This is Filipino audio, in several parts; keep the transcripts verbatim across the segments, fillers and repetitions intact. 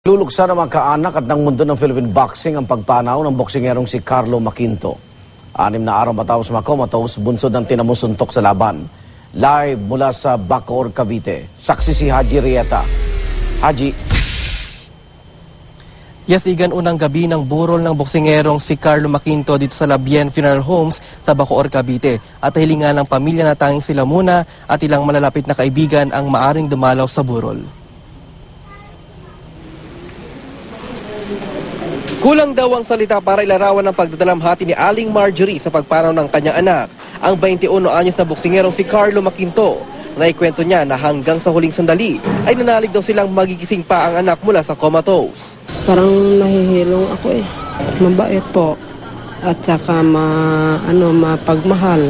Luluksa ng mga kaanak at ng mundo ng Philippine boxing ang pagpanaw ng boksingerong si Carlo Maquinto. Anim na araw matapos makomatose, bunsod ng tinamusuntok sa laban. Live mula sa Bacoor, Cavite. Saksi si Haji Rieta. Haji. Yes, Igan, unang gabi ng burol ng boksingerong si Carlo Maquinto dito sa Labien Funeral Homes sa Bacoor, Cavite. At hilingan ng pamilya na tanging sila muna at ilang malalapit na kaibigan ang maaring dumalaw sa burol. Kulang daw ang salita para ilarawan ng pagdadalamhati ni Aling Marjorie sa pagpanaw ng kanyang anak, ang twenty-one anyos na boksingerong si Carlo Maquinto. Naikwento niya na hanggang sa huling sandali ay nanalig daw silang magigising pa ang anak mula sa comatose. Parang nahihilong ako eh. Mabait po. At saka ma, ano, mapagmahal,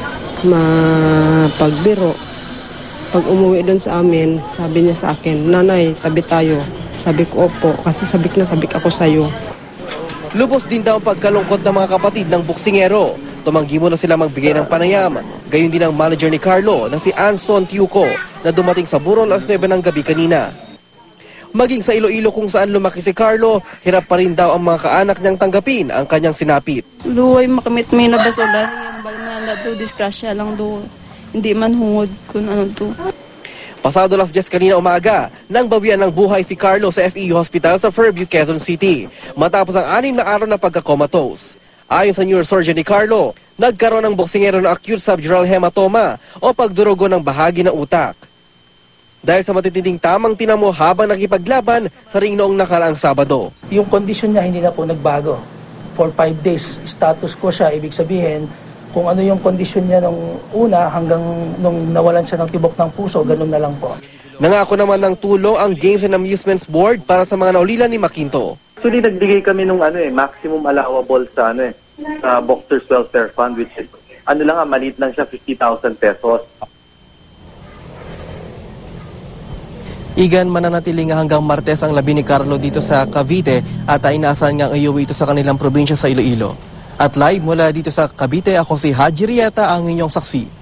mapagbiro. Pag umuwi doon sa amin, sabi niya sa akin, "Nanay, tabi tayo." Sabi ko, "Opo," kasi sabik na sabik ako sa'yo. Lubos din daw ang pagkalungkot ng mga kapatid ng boksingero. Tumanggi mo na sila magbigay ng panayam. Gayon din ang manager ni Carlo na si Anson Tiuco na dumating sa burol alas nuwebe ng gabi kanina. Maging sa Iloilo kung saan lumaki si Carlo, hirap pa rin daw ang mga kaanak niyang tanggapin ang kanyang sinapit. Duway makamit may nabasula. Yung balman na do disgrasya lang do. Hindi man hungod kung ano to. Pasado alas diyes kanina umaga, nang bawian ng buhay si Carlo sa F E U Hospital sa Fairview, Quezon City, matapos ang anim na araw na pagkakomatose. Ayon sa neurosurgeon ni Carlo, nagkaroon ng boksingero ng acute subdural hematoma o pagdurugo ng bahagi ng utak. Dahil sa matitinding tamang tinamo habang nakipaglaban sa ring noong nakaraang Sabado. Yung kondisyon niya hindi na po nagbago. For five days, status quo siya, ibig sabihin, kung ano yung kondisyon niya nung una hanggang nung nawalan siya ng tibok ng puso, ganun na lang po. Nangako naman ng tulong ang Games and Amusements Board para sa mga naulilan ni Maquinto. Actually, nagbigay kami nung ano eh, maximum allowable sa ano eh, sa Boxers Welfare Fund, which is, ano lang, maliit lang siya, fifty thousand pesos. Igan, mananatiling hanggang Martes ang labi ni Carlo dito sa Cavite at inaasahan niyang iuwi ito sa kanilang probinsya sa Iloilo. At live mula dito sa Cavite, ako si Haji Rieta, ang inyong saksi.